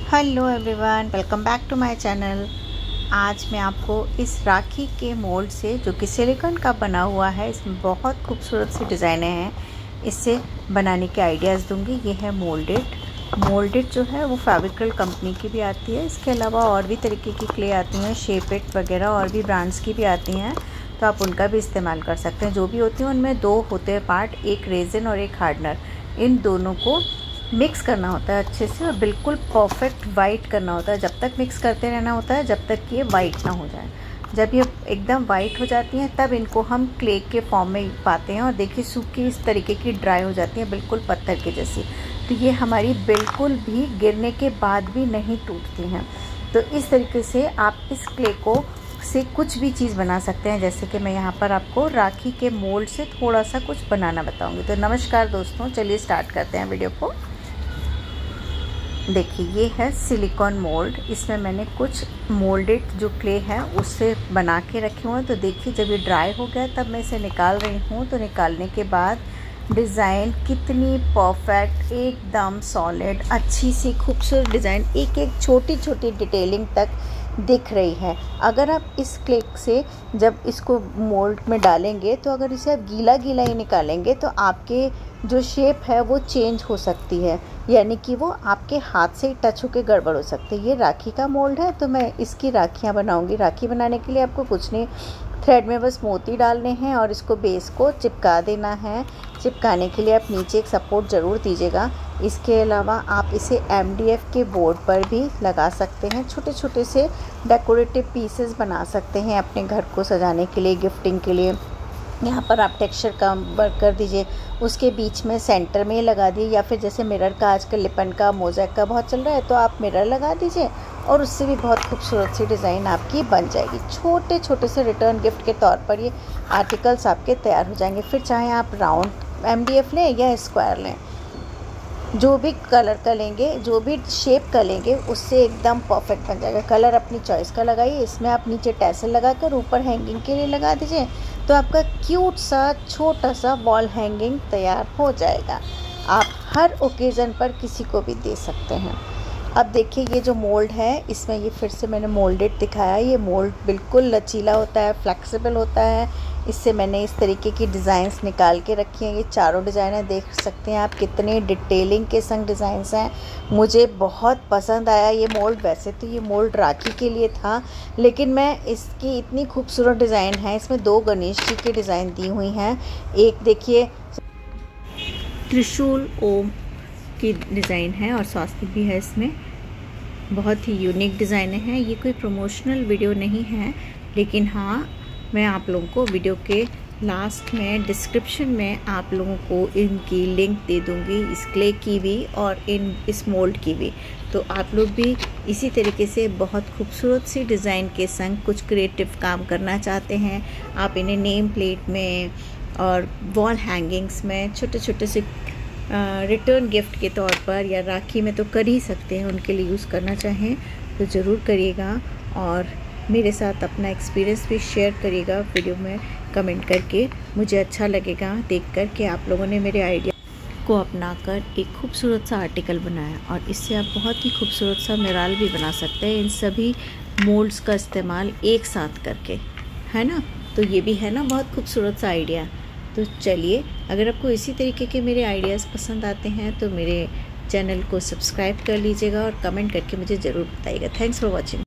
Hello everyone, welcome back to my channel. आज मैं आपको इस राखी के मोल्ड से, जो कि सिलिकॉन का बना हुआ है, इसमें बहुत खूबसूरत सी डिज़ाइनें हैं, इससे बनाने के आइडियाज़ दूंगी। ये है मोल्डेड जो है वो फेविक्रल कंपनी की भी आती है। इसके अलावा और भी तरीके की क्ले आती हैं, शेप वगैरह और भी ब्रांड्स की भी आती हैं, तो आप उनका भी इस्तेमाल कर सकते हैं। जो भी होती हैं उनमें दो होते हैं पार्ट, एक रेजिन और एक हार्डनर। इन दोनों को मिक्स करना होता है अच्छे से और बिल्कुल परफेक्ट वाइट करना होता है। जब तक मिक्स करते रहना होता है जब तक कि ये वाइट ना हो जाए। जब ये एकदम वाइट हो जाती हैं तब इनको हम क्ले के फॉर्म में पाते हैं और देखिए सूखी इस तरीके की ड्राई हो जाती हैं, बिल्कुल पत्थर के जैसी। तो ये हमारी बिल्कुल भी गिरने के बाद भी नहीं टूटती हैं। तो इस तरीके से आप इस क्ले को से कुछ भी चीज़ बना सकते हैं। जैसे कि मैं यहाँ पर आपको राखी के मोल्ड से थोड़ा सा कुछ बनाना बताऊँगी। तो नमस्कार दोस्तों, चलिए स्टार्ट करते हैं वीडियो को। देखिए ये है सिलिकॉन मोल्ड। इसमें मैंने कुछ मोल्डेड जो क्ले है उससे बना के रखे हुए हैं। तो देखिए जब ये ड्राई हो गया तब मैं इसे निकाल रही हूँ। तो निकालने के बाद डिज़ाइन कितनी परफेक्ट, एकदम सॉलिड, अच्छी सी खूबसूरत डिज़ाइन, एक एक छोटी छोटी डिटेलिंग तक दिख रही है। अगर आप इस क्ले से जब इसको मोल्ड में डालेंगे तो अगर इसे आप गीला गीला ही निकालेंगे तो आपके जो शेप है वो चेंज हो सकती है, यानी कि वो आपके हाथ से ही टच होकर गड़बड़ हो सकती है। ये राखी का मोल्ड है तो मैं इसकी राखियाँ बनाऊंगी। राखी बनाने के लिए आपको कुछ नहीं, थ्रेड में बस मोती डालने हैं और इसको बेस को चिपका देना है। चिपकाने के लिए आप नीचे एक सपोर्ट ज़रूर दीजिएगा। इसके अलावा आप इसे MDF के बोर्ड पर भी लगा सकते हैं। छोटे छोटे से डेकोरेटिव पीसेस बना सकते हैं अपने घर को सजाने के लिए, गिफ्टिंग के लिए। यहाँ पर आप टेक्सचर का वर्क कर दीजिए, उसके बीच में सेंटर में लगा दिए, या फिर जैसे मिरर का आजकल लिपन का, मोज़ेक का बहुत चल रहा है, तो आप मिरर लगा दीजिए और उससे भी बहुत खूबसूरत सी डिज़ाइन आपकी बन जाएगी। छोटे छोटे से रिटर्न गिफ्ट के तौर पर ये आर्टिकल्स आपके तैयार हो जाएंगे। फिर चाहे आप राउंड MDF लें या स्क्वायर लें, जो भी कलर का लेंगे, जो भी शेप का लेंगे, उससे एकदम परफेक्ट बन जाएगा। कलर अपनी चॉइस का लगाइए। इसमें आप नीचे टैसल लगाकर ऊपर हैंगिंग के लिए लगा दीजिए, तो आपका क्यूट सा छोटा सा वॉल हैंगिंग तैयार हो जाएगा। आप हर ओकेज़न पर किसी को भी दे सकते हैं। अब देखिए ये जो मोल्ड है, इसमें ये फिर से मैंने मोल्डेड दिखाया। ये मोल्ड बिल्कुल लचीला होता है, फ्लेक्सिबल होता है। इससे मैंने इस तरीके की डिज़ाइंस निकाल के रखी हैं। ये चारों डिज़ाइनें देख सकते हैं आप, कितने डिटेलिंग के संग डिज़ाइंस हैं। मुझे बहुत पसंद आया ये मोल्ड। वैसे तो ये मोल्ड राखी के लिए था, लेकिन मैं इसकी इतनी खूबसूरत डिज़ाइन है। इसमें दो गणेश जी की डिज़ाइन दी हुई हैं। एक देखिए त्रिशूल ओम की डिज़ाइन है और स्वास्तिक भी है इसमें। बहुत ही यूनिक डिज़ाइनें हैं। ये कोई प्रमोशनल वीडियो नहीं है, लेकिन हाँ, मैं आप लोगों को वीडियो के लास्ट में डिस्क्रिप्शन में आप लोगों को इनकी लिंक दे दूँगी, इस क्ले की भी और इस मोल्ड की भी। तो आप लोग भी इसी तरीके से बहुत खूबसूरत सी डिज़ाइन के संग कुछ क्रिएटिव काम करना चाहते हैं, आप इन्हें नेम प्लेट में और वॉल हैंगिंग्स में छोटे छोटे से रिटर्न गिफ्ट के तौर पर या राखी में तो कर ही सकते हैं, उनके लिए यूज़ करना चाहें तो ज़रूर करिएगा। और मेरे साथ अपना एक्सपीरियंस भी शेयर करिएगा वीडियो में कमेंट करके। मुझे अच्छा लगेगा देखकर कि आप लोगों ने मेरे आइडिया को अपनाकर एक खूबसूरत सा आर्टिकल बनाया, और इससे आप बहुत ही खूबसूरत सा मिराल भी बना सकते हैं इन सभी मोल्ड्स का इस्तेमाल एक साथ करके, है ना। तो ये भी है ना बहुत खूबसूरत सा आइडिया। तो चलिए, अगर आपको इसी तरीके के मेरे आइडियाज़ पसंद आते हैं तो मेरे चैनल को सब्सक्राइब कर लीजिएगा और कमेंट करके मुझे ज़रूर बताइएगा। Thanks for watching.